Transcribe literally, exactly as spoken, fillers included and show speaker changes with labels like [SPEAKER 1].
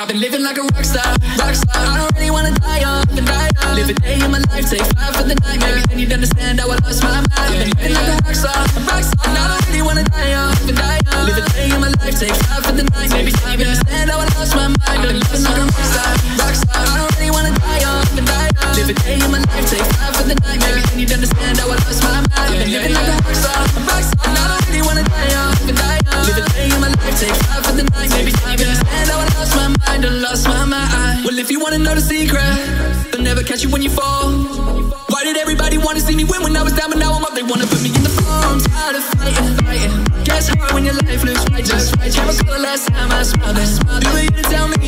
[SPEAKER 1] I've been living like a rockstar, rockstar. I don't really wanna die young, die young. Live a day in my life, take five for the night. Maybe then you'd understand how I lost my mind. I've been living like a rockstar, rockstar. And I don't really wanna die young, die young. Live a day in my life, take five for the night. Maybe then you'd understand how I lost my mind. I've been living like a rockstar, rockstar. I don't really wanna die young, die young. Live a day in my life, take five for the night. Maybe then you'd understand how I lost my mind. I've been living like a rockstar, rockstar. And I don't really wanna die young, die young. Live a day in my life, take five for the night. Maybe then you'd understand how I lost my mind. I lost my mind. Well, if you wanna know the secret, they'll never catch you when you fall. Why did everybody wanna see me win when I was down, but now I'm up? They wanna put me in the fall. I'm tired of fighting, fighting. Guess hard when your life looks right, just right. Can't recall the last time I smiled. Who are you to tell me